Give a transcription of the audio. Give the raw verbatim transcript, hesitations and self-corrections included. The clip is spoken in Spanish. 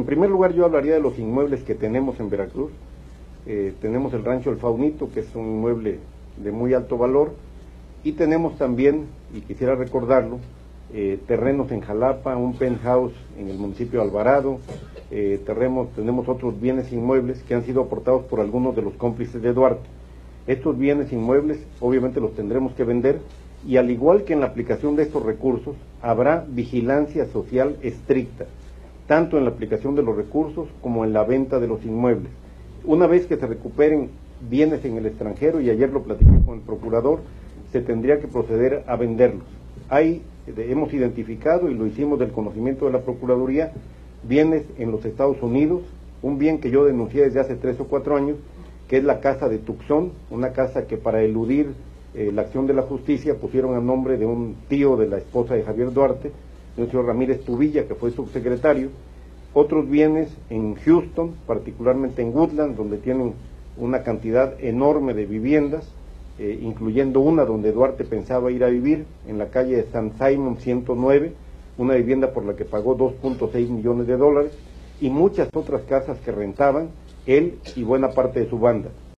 primer lugar, yo hablaría de los inmuebles que tenemos en Veracruz. Eh, tenemos el rancho El Faunito, que es un inmueble de muy alto valor, y tenemos también, y quisiera recordarlo, eh, terrenos en Jalapa, un penthouse en el municipio de Alvarado, eh, terrenos, tenemos otros bienes inmuebles que han sido aportados por algunos de los cómplices de Duarte. Estos bienes inmuebles obviamente los tendremos que vender, y al igual que en la aplicación de estos recursos, habrá vigilancia social estricta, tanto en la aplicación de los recursos como en la venta de los inmuebles. Una vez que se recuperen bienes en el extranjero, y ayer lo platiqué con el procurador, se tendría que proceder a venderlos. Hay, hemos identificado, y lo hicimos del conocimiento de la Procuraduría, bienes en los Estados Unidos, un bien que yo denuncié desde hace tres o cuatro años, que es la casa de Tucson, una casa que para eludir eh, la acción de la justicia pusieron a nombre de un tío de la esposa de Javier Duarte, de un señor Ramírez Tubilla, que fue subsecretario. Otros bienes en Houston, particularmente en Woodland, donde tienen una cantidad enorme de viviendas, eh, incluyendo una donde Duarte pensaba ir a vivir, en la calle de San Simon ciento nueve, una vivienda por la que pagó dos punto seis millones de dólares, y muchas otras casas que rentaban él y buena parte de su banda.